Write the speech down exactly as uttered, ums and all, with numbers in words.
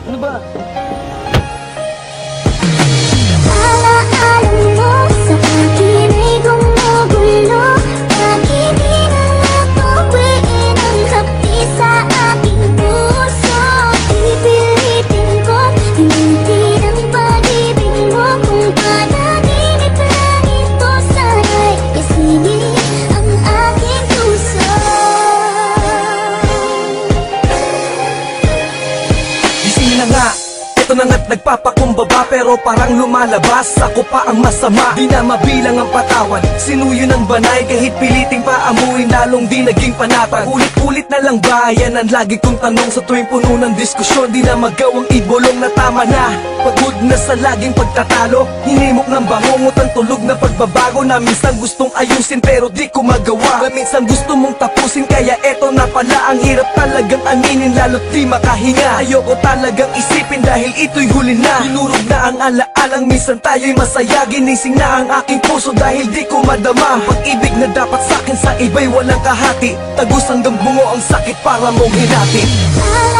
Ano ba? Alaala mo sa akin ay gumugulo. Bakit di na natuwiin ang hapdi sa aking puso? Pipilitin ko't hinutin ang pag-ibig mo. Kung panaginip lang ito, sana'y isingin ang aking puso. Gising na nga, ito na nga't nagpapakumbaba, pero parang lumalabas ako pa ang masama. Di na mabilang ang patawan, sinuyo ng banay. Kahit piliting paamuin, lalong di naging panatag. Ulit-ulit na lang ba, yan ang lagi kong tanong. Sa tuwing puno ng diskusyon, di na magawang ibulong na tama na. Pagod na sa laging pagtatalo, hinimok ng bangungot ang tulog na pagbabago. Na minsan gustong ayusin pero di ko magawa. Na minsan gusto mong tapusin, kaya eto na pala. Ang hirap talagang aminin, lalo't di makahinga. Ayoko talagang isipin dahil ito'y huli na. Dinurog na ang alaalang minsan tayo'y masaya. Ginising na ang aking puso dahil di ko madama. Ang pag-ibig na dapat sa'kin sa iba'y walang kahati. Tagos hanggang bungo ang sakit para mong hinati.